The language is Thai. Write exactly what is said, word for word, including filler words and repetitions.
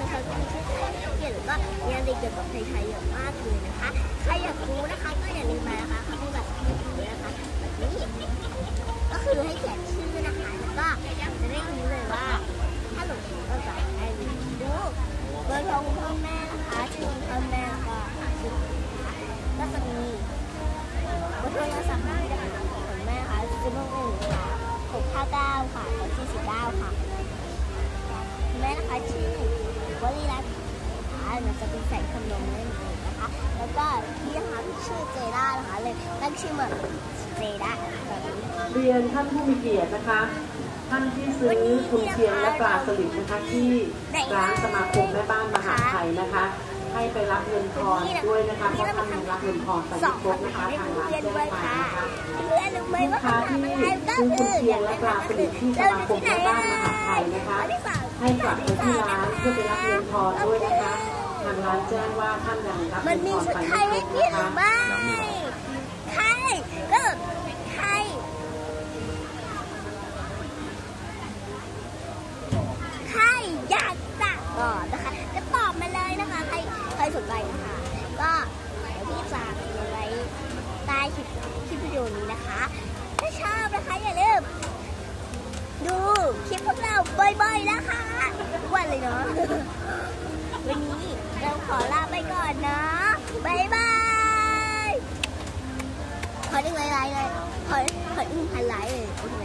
เขาจะมีชื่อไทยเกี่ยวกับงานเกี่ยวกับไทยๆเยอะมากเลยนะคะใครอยากรู้นะคะก็อย่าลืมมานะคะเขามีแบบนี้นะคะแบบนี้ก็คือให้เขียนชื่อนะคะแล้วก็จะได้รู้เลยว่าถ้าหลงผิดก็จะให้ดูเบอร์โทรพ่อแม่นะคะชื่อพ่อแม่ก็ชื่อก็จะมีเบอร์โทรศัพท์ที่นะคะของแม่ค่ะศูนย์หนึ่งค่ะหกห้าเก้าค่ะสองสี่สี่เก้าค่ะแม่นะคะชื่อวลีรัตน์นะคะมันจะเป็นแสงขนมนั่นเองนะคะแล้วก็พี่นะคะชื่อเจด้านะคะเลยตั้งชื่อเหมือนเจด้าแบบนี้เรียนท่านผู้มีเกียรตินะคะท่านที่ซื้อทุนเทียนและปลาสลิดนะคะที่ร้านสมาคมแม่บ้านมหาไทยนะคะให้ไปรับเงินทอนด้วยนะคะเพราะท่านยังรับเงินทอนไปไม่ครบนะคะทางร้านแจ้งมานะคะลูกค้าที่ซื้อทุนเทียนและปลาสลิดที่สมาคมแม่บ้านมหาไทยนะคะให้กลับไปที่ร้านเพื่อไปรับเงินทอนด้วยนะคะทางร้านแจ้งว่าท่านยังรับเงินทอนไปไม่ครบนะคะใช่ก็ใช่ใครอยากจะก่อนนะคะจะตอบมาเลยนะคะใครใครสนใจนะคะก็เดี๋ยวพี่จะเขียนไว้ใต้คลิปคลิปวิดีโอนี้นะคะถ้าชอบนะคะอย่าลืมดูคลิปพวกเราบ่อยๆนะคะทุกวันเลยเนาะวันนี้เราขอลาไปก่อนนะบ๊ายบายขอหนึ่งไลค์เลยขอขอหนึ่งพันไลค์เลยโอเค